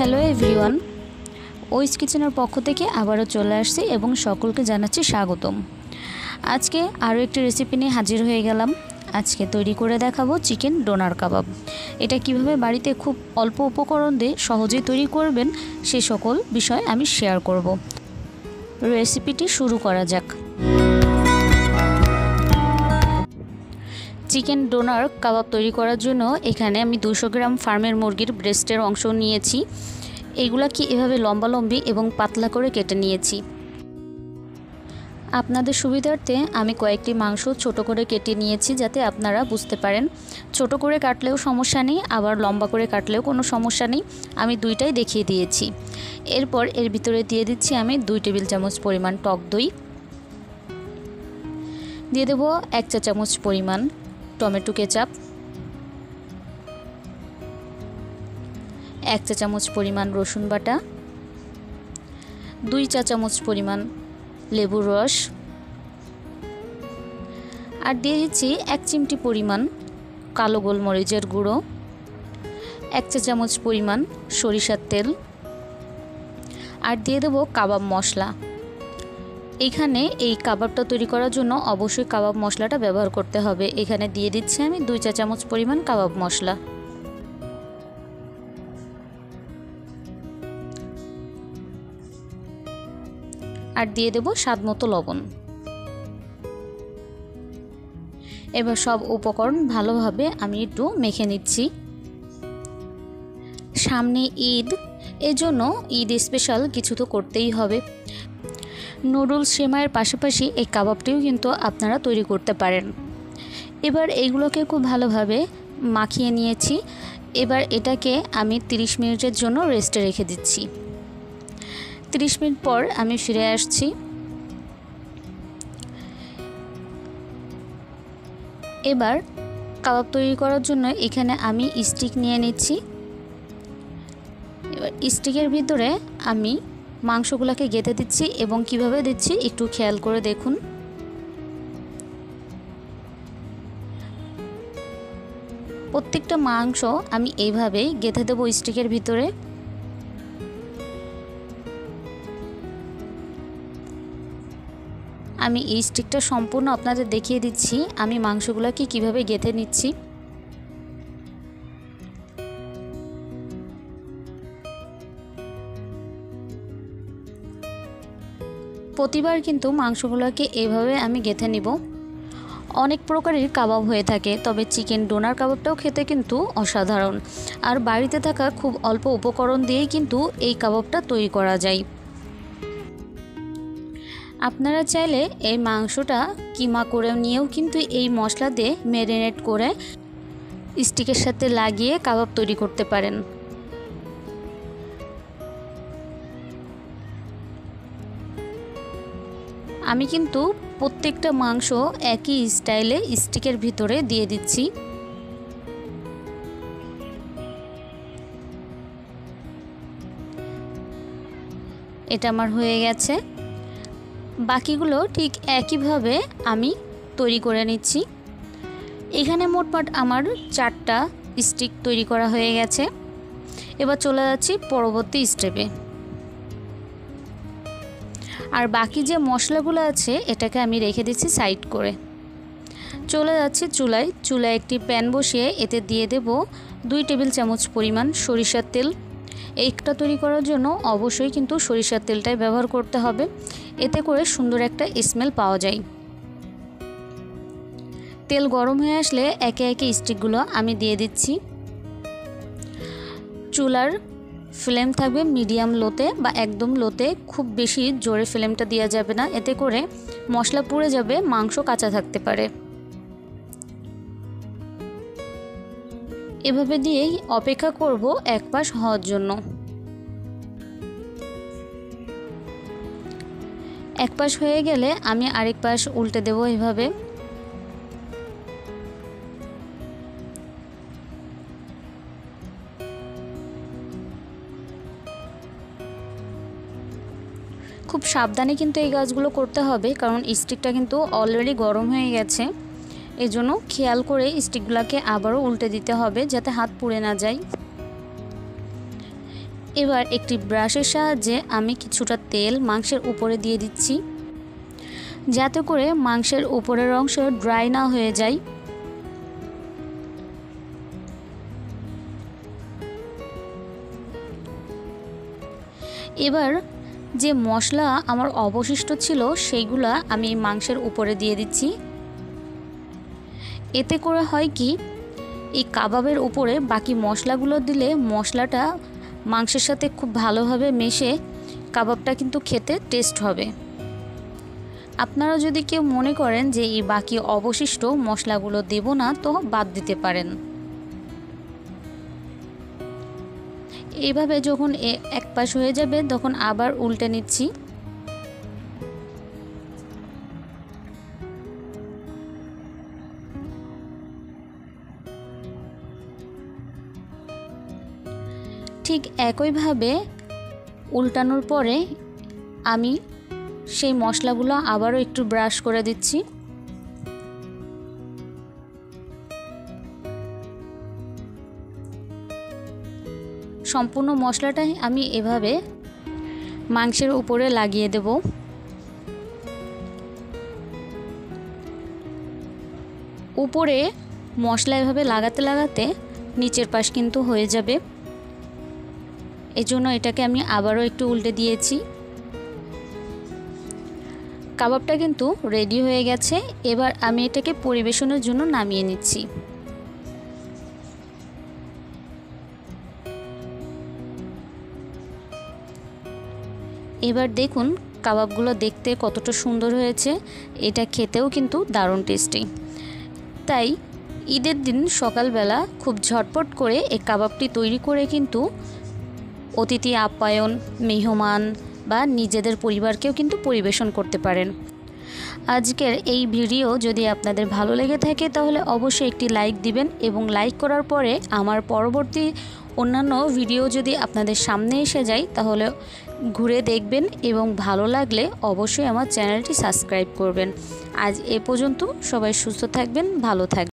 Hello everyone, ওইস কিচেনের পক্ষ থেকে আবারও চলে আসছি এবং সকলকে জানাচ্ছি স্বাগতম। আজকে আরও একটি রেসিপি নিয়ে হাজির হয়ে গেলাম। আজকে তৈরি করে দেখাবো চিকেন ডোনার কাবাব। এটা কিভাবে বাড়িতে খুব অল্প উপকরণ দিয়ে সহজেই তৈরি করবেন সে সকল বিষয় আমি শেয়ার করব। রেসিপিটি শুরু করা যাক। চিকেন ডোনার কাবাব তৈরি করার জন্য এখানে আমি 200 গ্রাম ফার্মের মুরগির ব্রেস্টের অংশ নিয়েছি। এইগুলাকে এভাবে লম্বালম্বি এবং পাতলা করে কেটে নিয়েছি। আপনাদের সুবিধার্থে আমি কয়েকটি মাংস ছোট করে কেটে নিয়েছি, যাতে আপনারা বুঝতে পারেন। ছোট করে কাটলেও সমস্যা নেই, আবার লম্বা করে কাটলেও কোনো সমস্যা নেই। আমি দুইটাই দেখিয়ে দিয়েছি। এরপর এর ভিতরে দিয়ে দিচ্ছি আমি 2 টেবিল চামচ পরিমাণ টক দই, দিয়ে দেব 1 চা চামচ পরিমাণ টমেটো কেচাপ, 1 চা চামচ পরিমাণ রসুন বাটা, 2 চা চামচ পরিমাণ লেবুর রস, আর দিয়ে দিচ্ছি 1 চিমটি পরিমাণ কালো গোলমরিচের গুঁড়ো, 1 চা চামচ পরিমাণ সরিষার তেল, আর দিয়ে দেব কাবাব মশলা। এখানে এই কাবাবটা তৈরি করার জন্য অবশ্যই কাবাব মশলাটা ব্যবহার করতে হবে। এখানে দিয়ে দিচ্ছি আমি 2 চা চামচ পরিমাণ কাবাব মশলা। আর দিয়ে দেব স্বাদমতো লবণ। এবার সব উপকরণ ভালোভাবে আমি একটু মেখে নিচ্ছি। সামনে ঈদ, এজন্য ঈদ স্পেশাল কিছু তো করতেই হবে। নুডলস সেমাইয়ের পাশাপাশি এই কাবাবটিও কিন্তু আপনারা তৈরি করতে পারেন। এবার এইগুলোকে খুব ভালোভাবে মাখিয়ে নিয়েছি। এবার এটাকে আমি 30 মিনিটের জন্য রেস্টে রেখে দিচ্ছি। 30 মিনিট পর আমি ফিরে আসছি। এবার কাবাব তৈরি করার জন্য এখানে আমি স্টিক নিয়ে নিচ্ছি। এবার স্টিকের ভিতরে আমি মাংসগুলোকে গেঁথে দিচ্ছি এবং কিভাবে দিচ্ছি একটু খেয়াল করে দেখুন। প্রত্যেকটা মাংস আমি এইভাবেই গেঁথে দেবো স্টিকের ভিতরে। আমি এই স্টিকটা সম্পূর্ণ আপনাদের দেখিয়ে দিচ্ছি আমি মাংসগুলোকে কিভাবে গেঁথে নিচ্ছি। প্রতিবার কিন্তু মাংসগুলোকে এইভাবে আমি গেঁথে নিব। অনেক প্রকারের কাবাব হয়ে থাকে, তবে চিকেন ডোনার কাবাবটাও খেতে কিন্তু অসাধারণ। আর বাড়িতে থাকা খুব অল্প উপকরণ দিয়েই কিন্তু এই কাবাবটা তৈরি করা যায়। আপনারা চাইলে এই মাংসটা কিমা করে নিয়েও কিন্তু এই মশলা দিয়ে ম্যারিনেট করে স্টিকের সাথে লাগিয়ে কাবাব তৈরি করতে পারেন। আমি কিন্তু প্রত্যেকটা মাংস একই স্টাইলে স্টিকের ভিতরে দিয়ে দিচ্ছি। এটা আমার হয়ে গেছে। বাকিগুলো ঠিক একইভাবে আমি তৈরি করে নিচ্ছি। এখানে মোটমাট আমার 4টা স্টিক তৈরি করা হয়ে গেছে। এবার চলে যাচ্ছি পরবর্তী স্টেপে। আর বাকি যে মশলাগুলো আছে এটাকে আমি রেখে দিচ্ছি সাইড করে। চলে যাচ্ছি চুলায় একটি প্যান বসিয়ে এতে দিয়ে দেব 2 টেবিল চামচ পরিমাণ সরিষার তেল। এইটা তৈরি করার জন্য অবশ্যই কিন্তু সরিষার তেলটাই ব্যবহার করতে হবে, এতে করে সুন্দর একটা স্মেল পাওয়া যায়। তেল গরম হয়ে আসলে একে একে স্টিকগুলো আমি দিয়ে দিচ্ছি। চুলার ফ্লেম থাকবে মিডিয়াম লোতে বা একদম লোতে, খুব বেশি জোরে ফ্লেমটা দেওয়া যাবে না, এতে করে মশলা পুড়ে যাবে, মাংস কাঁচা থাকতে পারে। এভাবে দিয়েই অপেক্ষা করব এক পাশ হওয়ার জন্য। এক পাশ হয়ে গেলে আমি আরেক পাশ উল্টে দেব। এভাবে খুব সাবধানে কিন্তু এই কাজগুলো করতে হবে, কারণ স্টিকটা কিন্তু অলরেডি গরম হয়ে গেছে। এজন্য খেয়াল করে স্টিকগুলোকে আবারও উল্টে দিতে হবে, যাতে হাত পুড়ে না যায়। এবার একটি ব্রাশের সাহায্যে আমি কিছুটা তেল মাংসের উপরে দিয়ে দিচ্ছি, যাতে করে মাংসের উপরের অংশ ড্রাই না হয়ে যায়। এবার যে মশলা আমার অবশিষ্ট ছিল সেইগুলা আমি মাংসের উপরে দিয়ে দিচ্ছি। এতে করে হয় কি, এই কাবাবের উপরে বাকি মশলাগুলো দিলে মশলাটা মাংসের সাথে খুব ভালোভাবে মিশে কাবাবটা কিন্তু খেতে টেস্ট হবে। আপনারা যদি কেউ মনে করেন যে এই বাকি অবশিষ্ট মশলাগুলো দেব না, তো বাদ দিতে পারেন। এইভাবে যখন এক পাশ হয়ে যাবে তখন আবার উল্টে নিচ্ছি। ঠিক একইভাবে উল্টানোর পরে আমি সেই মশলাগুলো আবারও একটু ব্রাশ করে দিচ্ছি। সম্পূর্ণ মশলাটাই আমি এভাবে মাংসের উপরে লাগিয়ে দেব। উপরে মশলা এভাবে লাগাতে লাগাতে নিচের পাশ কিন্তু হয়ে যাবে, এজন্য এটাকে আমি আবারও একটু উল্টে দিয়েছি। কাবাবটা কিন্তু রেডি হয়ে গেছে। এবার আমি এটাকে পরিবেশনের জন্য নামিয়ে নিচ্ছি। এবার দেখুন কাবাবগুলো দেখতে কতটা সুন্দর হয়েছে, এটা খেতেও কিন্তু দারুণ টেস্টি। তাই ঈদের দিন সকালবেলা খুব ঝটপট করে এই কাবাবটি তৈরি করে কিন্তু অতিথি আপ্যায়ন, মেহমান বা নিজেদের পরিবারকেও কিন্তু পরিবেশন করতে পারেন। আজকের এই ভিডিও যদি আপনাদের ভালো লেগে থাকে তাহলে অবশ্যই একটি লাইক দিবেন, এবং লাইক করার পরে আমার পরবর্তী অন্যান্য ভিডিও যদি আপনাদের সামনে এসে যায় তাহলে ঘুরে দেখবেন, এবং ভালো লাগলে অবশ্যই আমার চ্যানেলটি সাবস্ক্রাইব করবেন। আজ এ পর্যন্ত, সবাই সুস্থ থাকবেন, ভালো থাকবেন।